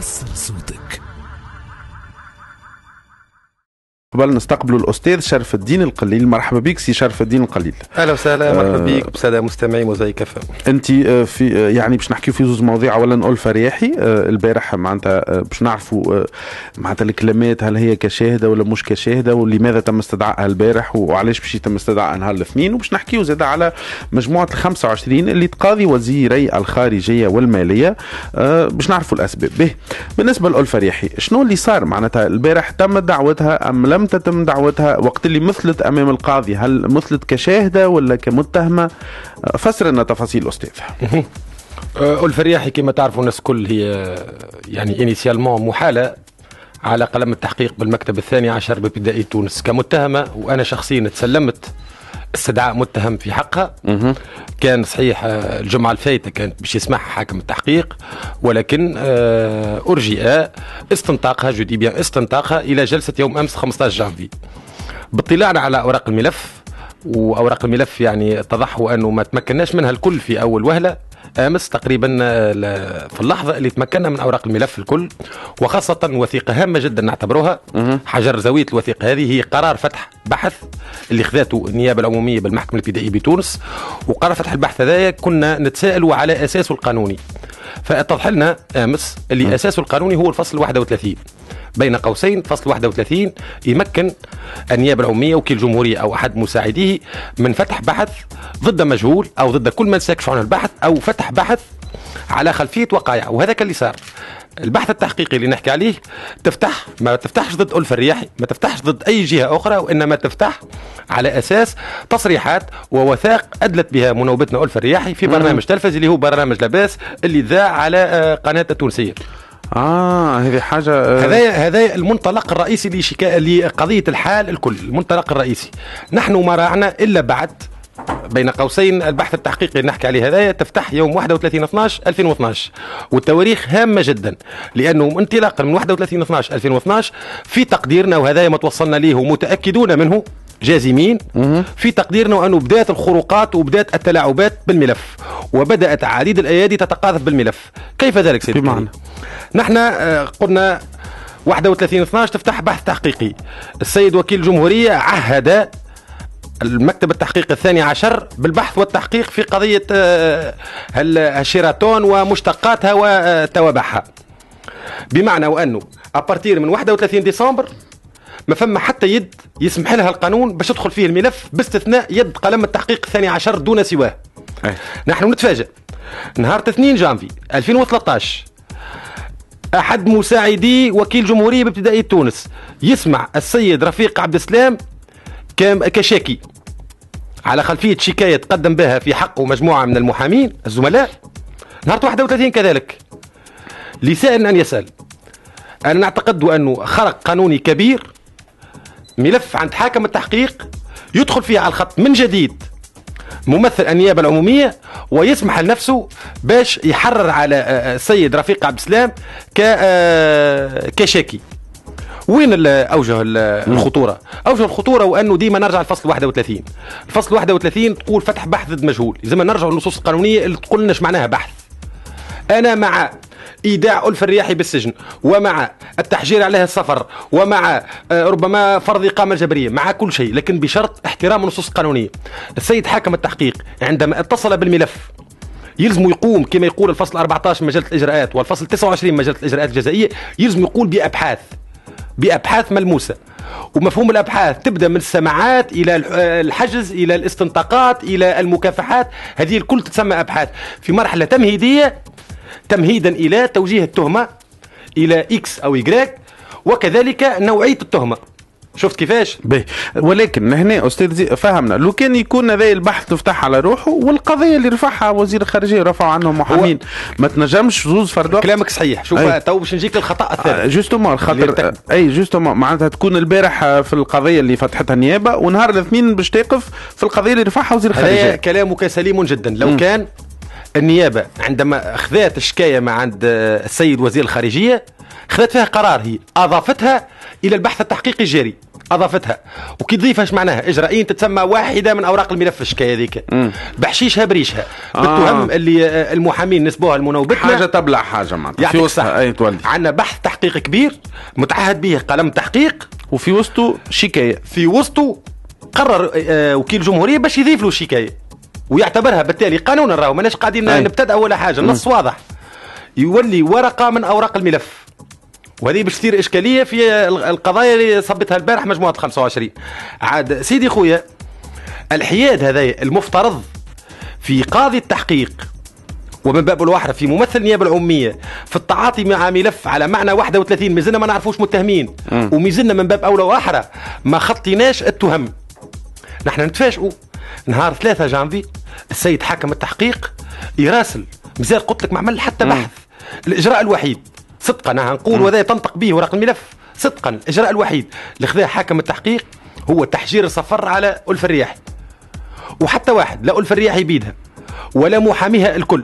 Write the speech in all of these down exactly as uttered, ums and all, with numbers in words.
حسن صوتك. قبل نستقبلوا الاستاذ شرف الدين القليل. مرحبا بك سي شرف الدين القليل. اهلا وسهلا. مرحبا بك بساده مستمعي موزايك اف ام. انت في يعني باش نحكيو في زوج مواضيع. اولا ألفة رياحي البارح معناتها باش نعرفوا معناتها الكلمات هل هي كشاهده ولا مش كشاهده ولماذا تم استدعائها البارح وعلاش باش يتم استدعائها نهار الاثنين. وباش نحكيو زاد على مجموعه ال خمسة وعشرين اللي تقاضي وزيري الخارجيه والماليه باش نعرفوا الاسباب. به بالنسبه لألفة رياحي شنو اللي صار معناتها البارح؟ تم دعوتها ام لم تتم دعوتها؟ وقت اللي مثلت امام القاضي هل مثلت كشاهده ولا كمتهمه؟ فسر لنا تفاصيل استاذ. ألفة رياحي كما تعرفوا الناس الكل هي يعني انيسيالمون محاله على قلم التحقيق بالمكتب الثاني عشر بابتدائي تونس كمتهمه، وانا شخصيا تسلمت استدعاء متهم في حقها. كان صحيح الجمعه الفايته كانت باش يسمعها حاكم التحقيق، ولكن ارجئ استنطاقها جودي بيان استنطاقها الى جلسه يوم امس خمسة عشر جانفي. باطلاعنا على اوراق الملف، واوراق الملف يعني اتضح انه ما تمكناش منها الكل في اول وهله امس تقريبا في اللحظه اللي تمكنا من اوراق الملف الكل، وخاصه وثيقه هامه جدا نعتبروها حجر زاويه الوثيقه هذه هي قرار فتح بحث اللي خذاته النيابه العموميه بالمحكمه الابتدائيه بتونس. وقرار فتح البحث هذايا كنا نتساءلوا على اساسه القانوني، فاتضح لنا امس اللي اساسه القانوني هو الفصل واحد وثلاثين بين قوسين. فصل واحد وثلاثين يمكن النيابه العموميه وكيل الجمهوريه او احد مساعديه من فتح بحث ضد مجهول او ضد كل من سيكشف عن البحث او فتح بحث على خلفيه وقائع. وهذا اللي صار. البحث التحقيقي اللي نحكي عليه تفتح ما تفتحش ضد ألفة رياحي، ما تفتحش ضد اي جهه اخرى، وانما تفتح على اساس تصريحات ووثائق ادلت بها مناوبتنا ألفة رياحي في برنامج تلفزي اللي هو برنامج لاباس اللي ذاع على قناه التونسيه. اه هذه حاجه. هذا هذا المنطلق الرئيسي لشكا... لقضيه الحال الكل. المنطلق الرئيسي نحن ما راعنا الا بعد بين قوسين البحث التحقيقي اللي نحكي عليه هذايا تفتح يوم واحد وثلاثين اثناعش ألفين واثناعش، والتواريخ هامه جدا لانه انطلاقا من واحد وثلاثين اثناعش ألفين واثناعش في تقديرنا، وهذا ما توصلنا ليه ومتاكدون منه جازمين في تقديرنا انه بدات الخروقات وبدات التلاعبات بالملف، وبدات عديد الايادي تتقاذف بالملف. كيف ذلك سيدي؟ بمعنى نحن قلنا واحد وثلاثين اثناعش تفتح بحث تحقيقي. السيد وكيل الجمهوريه عهد المكتب التحقيق الثاني عشر بالبحث والتحقيق في قضيه الشيراتون ومشتقاتها وتوابعها، بمعنى وانه ابارتير من واحد وثلاثين ديسمبر ما فما حتى يد يسمح لها القانون باش تدخل فيه الملف باستثناء يد قلم التحقيق الثاني عشر دون سواه. أي. نحن نتفاجأ نهار اثنين جانفي ألفين وثلاثة عشر احد مساعدي وكيل جمهوريه بابتدائيه تونس يسمع السيد رفيق عبد السلام كشاكي على خلفيه شكايه تقدم بها في حقه مجموعه من المحامين الزملاء. نهار واحد وثلاثين كذلك لسائل ان يسال. انا نعتقد انه خرق قانوني كبير، ملف عند حاكم التحقيق يدخل فيه على الخط من جديد ممثل النيابه العموميه ويسمح لنفسه باش يحرر على السيد رفيق عبد السلام كشاكي. وين اوجه الخطوره؟ اوجه الخطوره وانه ديما نرجع للفصل واحد وثلاثين. الفصل واحد وثلاثين تقول فتح بحث ضد مجهول، لازم نرجع للنصوص القانونيه اللي تقول لنا معناها بحث. انا مع ايداع ألفة رياحي بالسجن، ومع التحجير عليها السفر، ومع ربما فرض اقامه جبريه، مع كل شيء، لكن بشرط احترام النصوص القانونيه. السيد حاكم التحقيق عندما اتصل بالملف يلزم يقوم كما يقول الفصل أربعة عشر من مجله الاجراءات والفصل تسعة وعشرين من مجله الاجراءات الجزائيه، يلزم يقول بابحاث بأبحاث ملموسة. ومفهوم الأبحاث تبدأ من السماعات إلى الحجز إلى الاستنطاقات إلى المكافحات، هذه الكل تسمى أبحاث في مرحلة تمهيدية تمهيدا إلى توجيه التهمة إلى إكس أو إيجريك، وكذلك نوعية التهمة. شفت كيفاش؟ باهي، ولكن هنا استاذ فهمنا لو كان يكون هذا البحث تفتح على روحه والقضيه اللي رفعها وزير الخارجيه رفعوا عنه محامين، ما تنجمش زوز فرد وقت. كلامك صحيح. شوف تو باش نجيك للخطا الثاني. جوستومون الخطر اي جوستومون معناتها تكون البارح في القضيه اللي فتحتها النيابه ونهار الاثنين باش تقف في القضيه اللي رفعها وزير الخارجيه. كلامك سليم جدا. لو م. كان النيابه عندما اخذت الشكايه مع عند السيد وزير الخارجيه خذت فيها قرار، هي اضافتها الى البحث التحقيقي الجاري اضافتها. وكي تضيفها اش معناها؟ اجرائيا تتسمى واحده من اوراق الملف الشكايه هذيك، بحشيشها بريشها بالتهم آه. اللي المحامين نسبوها لمناوبتنا، حاجه تبلع حاجه معناتها في وسطها. اي تولي عندنا بحث تحقيق كبير متعهد به قلم تحقيق، وفي وسطه شكايه، في وسطه قرر آه وكيل الجمهوريه باش يضيف له شكايه ويعتبرها بالتالي قانونا. راهو ماناش قاعدين نبتدأ ولا حاجه، النص واضح، يولي ورقه من اوراق الملف. وهذه باش تصير اشكاليه في القضايا اللي صبتها البارح مجموعه خمسة وعشرين. عاد سيدي خويا الحياد هذا المفترض في قاضي التحقيق ومن باب الواحده في ممثل النيابه العموميه في التعاطي مع ملف على معنى واحد وثلاثين مازلنا ما نعرفوش متهمين، ومازلنا من باب اولى واحره ما خطيناش التهم. نحن نتفاجئوا نهار ثلاثة جانفي السيد حاكم التحقيق يراسل مازال قلت لك ما عمل حتى بحث. الاجراء الوحيد صدقا انا نقول وهذا تنطق به ورق الملف صدقا، الاجراء الوحيد اللي خذاه حاكم التحقيق هو تحجير السفر على ألف الرياحي، وحتى واحد لا ألف الرياحي بيدها ولا محاميها الكل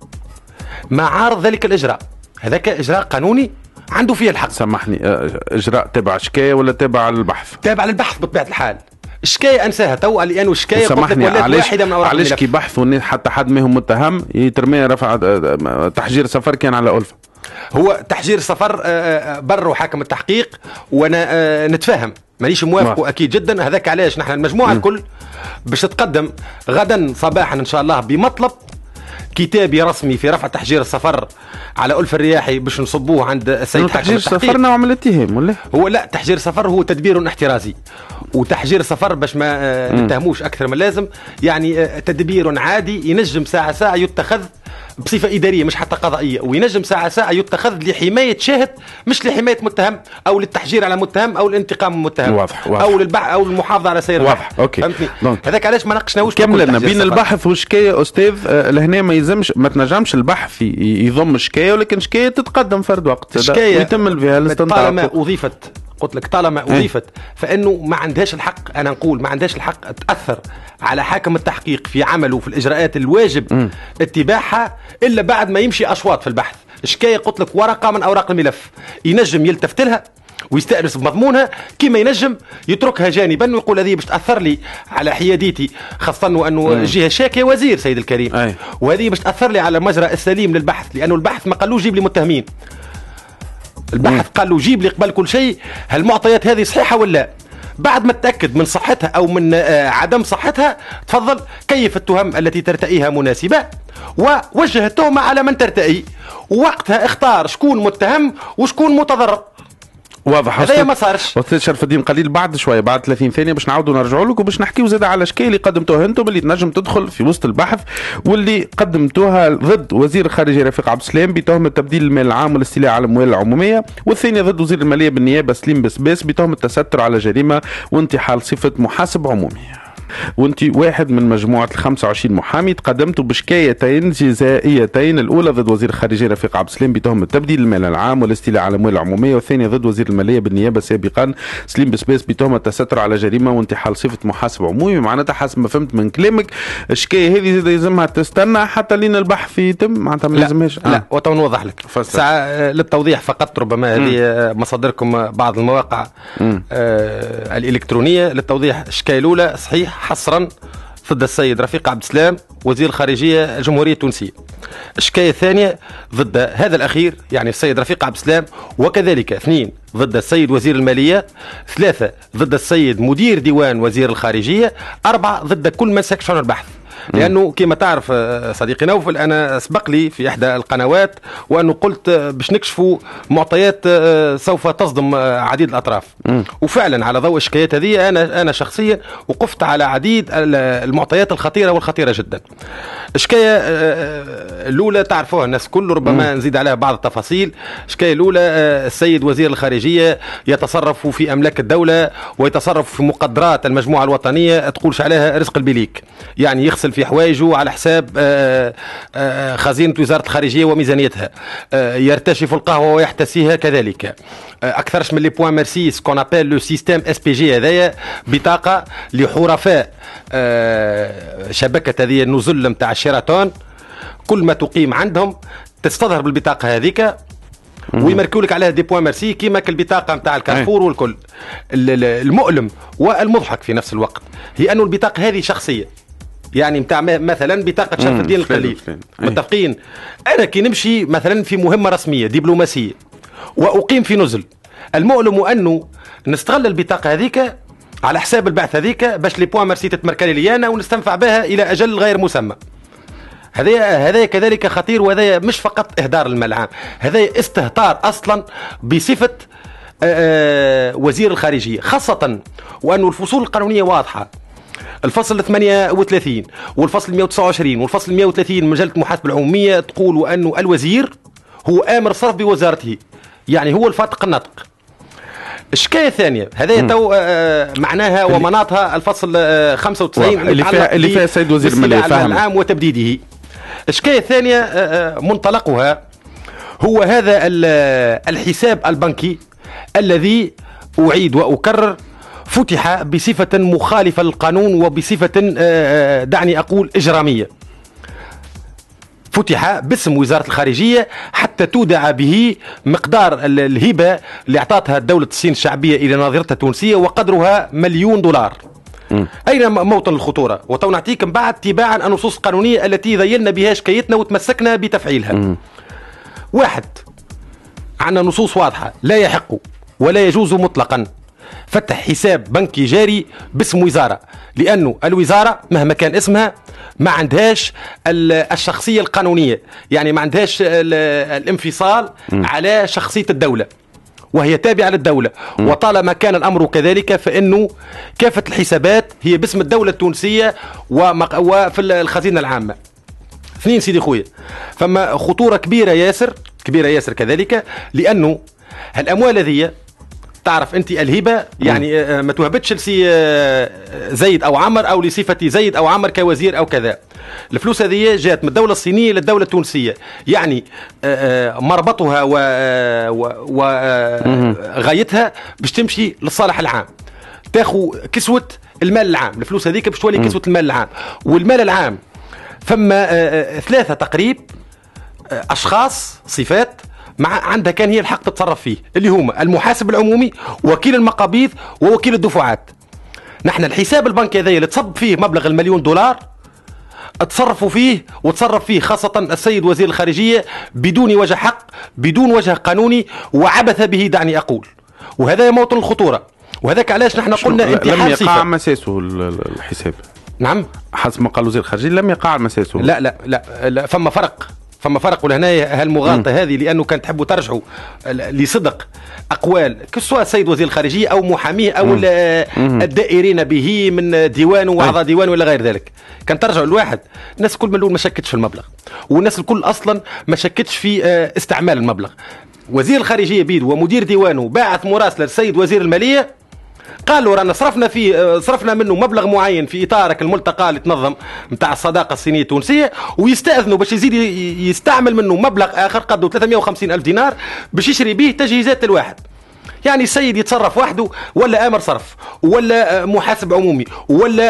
ما عارض ذلك الاجراء. هذاك اجراء قانوني عنده فيه الحق. سامحني، اجراء تبع شكايه ولا تبع البحث؟ تابع للبحث بطبيعه الحال. الشكايه انساها تو لانه الشكايه سامحني علاش علاش كي بحثوا حتى حد منهم متهم يترمي رفع تحجير سفر كان على ألفة؟ هو تحجير سفر بر حاكم التحقيق وانا نتفاهم مانيش موافقه اكيد جدا. هذاك علاش نحن المجموعه م. الكل باش تتقدم غدا صباحا ان شاء الله بمطلب كتابي رسمي في رفع تحجير السفر على ألف الرياحي باش نصبوه عند السيد حاكم التحقيق. تحجير السفر نوع من الاتهام ولا هو؟ لا، تحجير السفر هو تدبير احترازي، وتحجير السفر باش ما نتهموش اكثر من لازم يعني تدبير عادي ينجم ساعه ساعه يتخذ بصفه اداريه مش حتى قضائيه، وينجم ساعه ساعه يتخذ لحمايه شاهد مش لحمايه متهم او للتحجير على متهم او الانتقام من متهم. واضح واضح. او للبحث او المحافظه على سير واضح. اوكي فهمتني. هذاك علاش ما ناقشناوش كملنا بين البحث والشكايه استاذ. آه لهنا ما يلزمش ما تنجمش البحث يضم شكايه، ولكن شكايه تتقدم فرد وقت شكايه ويتم فيها الاستنطاق. طالما اضيفت قلت لك طالما اضيفت فانه ما عندهاش الحق، انا نقول ما عندهاش الحق تاثر على حاكم التحقيق في عمله في الاجراءات الواجب م. اتباعها الا بعد ما يمشي اشواط في البحث. الشكايه قلت لك ورقه من اوراق الملف، ينجم يلتفت لها ويستأنس بمضمونها كما ينجم يتركها جانبا ويقول هذه باش تاثر لي على حياديتي، خاصه وانه الجهه الشاكيه وزير سيد الكريم أي. وهذه باش تاثر لي على المجرى السليم للبحث، لانه البحث ما قالوش جيب لي متهمين، البحث قال له جيب لي قبل كل شيء هالمعطيات هذه صحيحه ولا. بعد ما تأكد من صحتها أو من عدم صحتها تفضل كيف التهم التي ترتئيها مناسبة ووجه التهمة على من ترتئي، ووقتها اختار شكون متهم وشكون متضرر. واضح. هذا ما صارش. استاذ شرف الدين قليل بعد شويه بعد ثلاثين ثانيه باش نعاودوا نرجعوا لك وباش نحكيوا زاد على الاشكال اللي قدمتوها انتم اللي تنجم تدخل في وسط البحث واللي قدمتوها ضد وزير الخارجيه رفيق عبد السلام بتهمه تبديل المال العام والاستيلاء على الاموال العموميه، والثانيه ضد وزير الماليه بالنيابه سليم بسباس بتهمه التستر على جريمه وانتحال صفه محاسب عمومي. وانت واحد من مجموعه ال خمسة وعشرين محامي تقدمتوا بشكايتين جزائيتين، الاولى ضد وزير الخارجيه رفيق عبد السلام بتهمه تبديل المال العام والاستيلاء على الاموال العموميه، والثانيه ضد وزير الماليه بالنيابه سابقا سليم بسباس بتهمه التستر على جريمه وانتحال صفه محاسب عمومي. معناتها حسب ما فهمت من كلامك الشكايه هذه زاد يلزمها تستنى حتى لين البحث يتم، معناتها ما لازمهاش. لا, لا. وتو نوضح لك ساعه للتوضيح فقط، ربما هذه مصادركم بعض المواقع آه الالكترونيه للتوضيح. الشكايه الاولى صحيح حصرا ضد السيد رفيق عبد السلام وزير الخارجيه الجمهوريه التونسيه. الشكايه الثانيه ضد هذا الاخير يعني السيد رفيق عبد السلام، وكذلك اثنين ضد السيد وزير الماليه، ثلاثه ضد السيد مدير ديوان وزير الخارجيه، اربعه ضد كل من سكت شؤون البحث. لانه كما تعرف صديقي نوفل انا سبق لي في احدى القنوات وانه قلت باش نكشفوا معطيات سوف تصدم عديد الاطراف، وفعلا على ضوء الشكايات هذه انا انا شخصيا وقفت على عديد المعطيات الخطيره والخطيره جدا. الشكايه الاولى تعرفوها الناس كل، ربما نزيد عليها بعض التفاصيل. الشكايه الاولى السيد وزير الخارجيه يتصرف في املاك الدوله ويتصرف في مقدرات المجموعه الوطنيه تقولش عليها رزق البليك، يعني يغسل في حوايجه على حساب خزينة وزارة الخارجية وميزانيتها، يرتشف القهوة ويحتسيها كذلك. أكثرش من لي بوان ميرسي سكون ابيل لو سيستيم اس بي جي، هذايا بطاقة لحرفاء شبكة هذه النزل نتاع الشيراتون، كل ما تقيم عندهم تستظهر بالبطاقة هذيك ويماركوا لك عليها دي بوان ميرسي كيما البطاقه نتاع الكارفور والكل. المؤلم والمضحك في نفس الوقت هي انه البطاقه هذه شخصيه، يعني نتاع مثلا بطاقه شرف الدين القليل، متفقين؟ انا كي نمشي مثلا في مهمه رسميه دبلوماسيه واقيم في نزل، المؤلم انه نستغل البطاقه هذيك على حساب البعث هذيك باش لي بوان ميرسي تتمركلي لي انا ونستنفع بها الى اجل غير مسمى. هذا هذا كذلك خطير، وهذا مش فقط اهدار المال العام، هذا استهتار اصلا بصفه وزير الخارجيه، خاصه وانه الفصول القانونيه واضحه. الفصل ثمانية وثلاثين والفصل مئة وتسعة وعشرين والفصل مئة وثلاثين من مجله المحاسبه العموميه تقول وانه الوزير هو امر صرف بوزارته، يعني هو الفاتق الناطق. الشكايه الثانيه هذا تو آه معناها ومناطها الفصل آه خمسة وتسعين اللي فيها اللي فيها السيد وزير الماليه فاهم العام وتبديده. الشكايه الثانيه آه منطلقها هو هذا الحساب البنكي الذي اعيد واكرر فتح بصفه مخالفه للقانون وبصفه آه دعني اقول اجراميه. فتح باسم وزارة الخارجية حتى تودع به مقدار الهبة اللي اعطتها دولة الصين الشعبية إلى ناظرتها التونسية وقدرها مليون دولار. م. أين موطن الخطورة؟ وتو نعطيكم بعد تباعا النصوص القانونية التي ذيلنا بها شكايتنا وتمسكنا بتفعيلها. م. واحد، عندنا نصوص واضحة لا يحق ولا يجوز مطلقا فتح حساب بنكي جاري باسم وزارة، لأنه الوزارة مهما كان اسمها ما عندهاش الشخصية القانونية، يعني ما عندهاش الانفصال م. على شخصية الدولة وهي تابعة للدولة. م. وطالما كان الأمر كذلك فإنه كافة الحسابات هي باسم الدولة التونسية وفي الخزينة العامة. اثنين سيدي خويا، فما خطورة كبيرة ياسر كبيرة ياسر كذلك، لأنه الأموال هذه تعرف انت الهبه يعني ما توهبتش لسي زيد او عمر او لصفه زيد او عمر كوزير او كذا. الفلوس هذه جاءت من الدوله الصينيه للدوله التونسيه، يعني مربطها وغايتها باش تمشي للصالح العام، تاخذ كسوه المال العام. الفلوس هذيك باش تولي كسوه المال العام. والمال العام فما ثلاثه تقريب اشخاص صفات مع عندها كان هي الحق تتصرف فيه، اللي هما المحاسب العمومي ووكيل المقابيض ووكيل الدفعات. نحن الحساب البنكي هذا اللي تصب فيه مبلغ المليون دولار تصرفوا فيه وتصرف فيه خاصة السيد وزير الخارجية بدون وجه حق، بدون وجه قانوني، وعبث به دعني أقول. وهذا موطن الخطورة، وهذاك علاش نحن قلنا انتحال لم يقع مساسه الحساب. نعم، حسب ما قال وزير الخارجية لم يقع مساسه. لا لا لا, لا فما فرق فما فرق ولهنا هالمغالطه هذه، لانه كان تحبوا ترجعوا لصدق اقوال كسوا السيد وزير الخارجيه او محاميه او الدائرين به من ديوانه واعضاء ديوانه ولا غير ذلك، كان ترجعوا الواحد. الناس الكل من الاول ما شكتش في المبلغ، والناس الكل اصلا ما شكتش في استعمال المبلغ. وزير الخارجيه بيدو ومدير ديوانه باعث مراسله للسيد وزير الماليه قالوا رانا صرفنا فيه صرفنا منه مبلغ معين في اطارك الملتقى اللي تنظم نتاع الصداقه الصينيه التونسيه، ويستاذنوا باش يزيد يستعمل منه مبلغ اخر قدره ثلاثمئة وخمسين الف دينار باش يشري به تجهيزات الواحد. يعني السيد يتصرف وحده، ولا امر صرف، ولا محاسب عمومي، ولا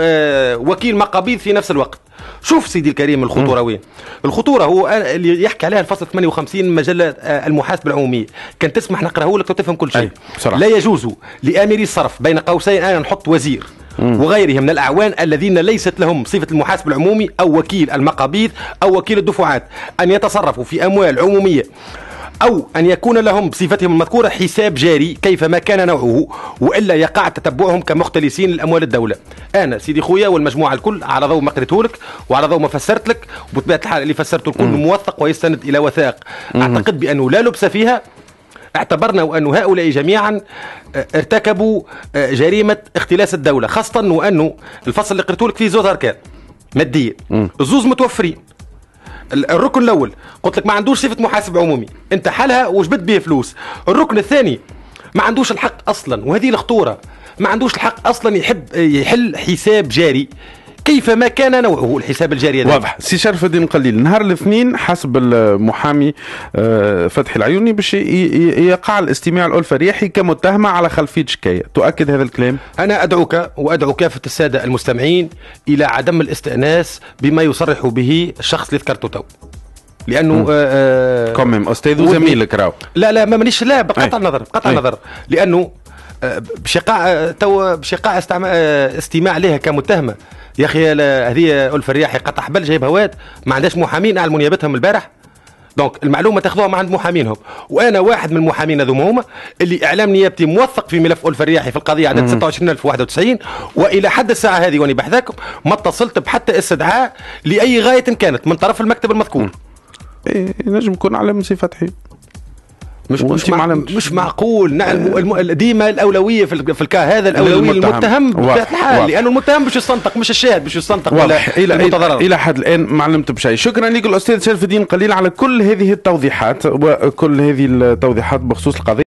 وكيل مقابيض في نفس الوقت. شوف سيدي الكريم الخطوره وين؟ الخطوره هو اللي يحكي عليها الفصل ثمانية وخمسين من مجله المحاسبه العموميه، كان تسمح نقراه لك وتفهم كل شيء. لا يجوز لاميري الصرف بين قوسين انا نحط وزير وغيرهم من الاعوان الذين ليست لهم صفه المحاسب العمومي او وكيل المقابيض او وكيل الدفعات ان يتصرفوا في اموال عموميه، أو أن يكون لهم بصفتهم المذكورة حساب جاري كيفما كان نوعه، وإلا يقع تتبعهم كمختلسين لأموال الدولة. أنا سيدي خويا والمجموعة الكل على ضوء ما قريته لك وعلى ضوء ما فسرت لك، وبطبيعة الحال اللي فسرته الكل موثق ويستند إلى وثائق أعتقد بأنه لا لبس فيها. اعتبرنا وأن هؤلاء جميعا ارتكبوا جريمة اختلاس الدولة، خاصة وأنه الفصل اللي قريته لك فيه زوز أركان مادية، الزوز متوفرين. الركن الاول قلت لك ما عندوش صفه محاسب عمومي، انت حالها وجبت به فلوس. الركن الثاني ما عندوش الحق اصلا، وهذه الخطوره، ما عندوش الحق اصلا يحب يحل حساب جاري كيفما كان نوعه الحساب الجاري هذا. واضح. سي شرف الدين قليل نهار الاثنين حسب المحامي فتحي العيوني باش يقع الاستماع الألفة رياحي كمتهمة على خلفية شكاية، تؤكد هذا الكلام؟ أنا أدعوك وأدعو كافة السادة المستمعين إلى عدم الاستئناس بما يصرح به الشخص اللي ذكرته تو. لانه آه كوميم استاذ وزميلك راهو. لا لا ما مانيش، لا بقطع النظر بقطع النظر لانه بشقاء تو بشقاء استماع لها كمتهمه. يا اخي هذه ألفة رياحي قطع حبل جايبها واد ما عندهاش محامين اعلموا نيابتهم البارح. دونك المعلومه تاخذوها مع عند محامينهم، وانا واحد من المحامين هذوما هما اللي اعلام نيابتي موثق في ملف ألفة رياحي في القضيه عدد ستة وعشرين ألف وواحد وتسعين، والى حد الساعه هذه واني بحذاكم ما اتصلت بحتى استدعاء لاي غايه كانت من طرف المكتب المذكور. ايه نجم يكون على من سي فتحي. مش مش, مع مش معقول. نعم ديما الاولويه في, في الكا هذا الاولويه للمتهم بطبيعه الحال، لانه المتهم باش يستنطق مش الشاهد باش يستنطق ولا المتضرر. الى حد الان ما علمت بشيء. شكرا لك الاستاذ شرف الدين قليل على كل هذه التوضيحات وكل هذه التوضيحات بخصوص القضيه.